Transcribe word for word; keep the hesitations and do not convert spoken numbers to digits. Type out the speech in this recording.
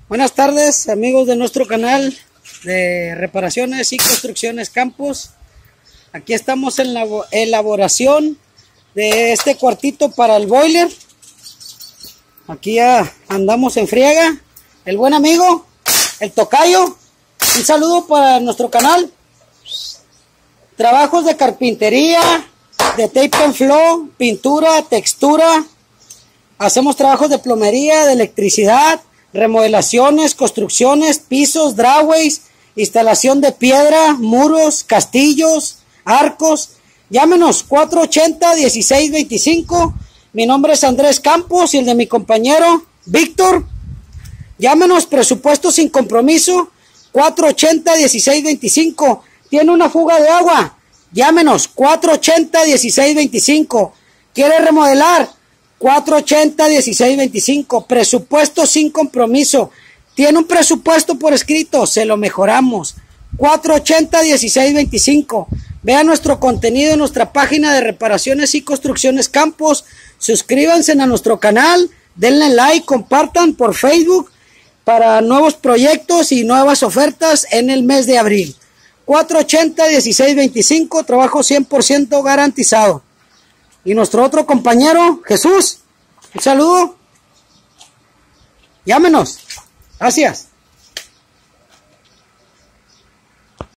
Buenas tardes, amigos de nuestro canal de reparaciones y construcciones Campos. Aquí estamos en la elaboración de este cuartito para el boiler. Aquí ya andamos en friega. El buen amigo, el tocayo. Un saludo para nuestro canal. Trabajos de carpintería, de tape and flow, pintura, textura. Hacemos trabajos de plomería, de electricidad, remodelaciones, construcciones, pisos, driveways, instalación de piedra, muros, castillos, arcos. Llámenos cuatro ochenta, dieciséis veinticinco. Mi nombre es Andrés Campos y el de mi compañero Víctor. Llámenos, presupuesto sin compromiso, cuatro ochenta, dieciséis veinticinco. ¿Tiene una fuga de agua? Llámenos, cuatro ochenta, dieciséis veinticinco. ¿Quiere remodelar? cuatro ochenta, dieciséis veinticinco. Presupuesto sin compromiso. ¿Tiene un presupuesto por escrito? Se lo mejoramos. cuatro ochenta, dieciséis veinticinco. Vea nuestro contenido en nuestra página de reparaciones y construcciones Campos. Suscríbanse a nuestro canal. Denle like, compartan por Facebook para nuevos proyectos y nuevas ofertas en el mes de abril. cuatro ochenta, dieciséis veinticinco. Trabajo cien por ciento garantizado. Y nuestro otro compañero, Jesús, un saludo. Llámenos. Gracias.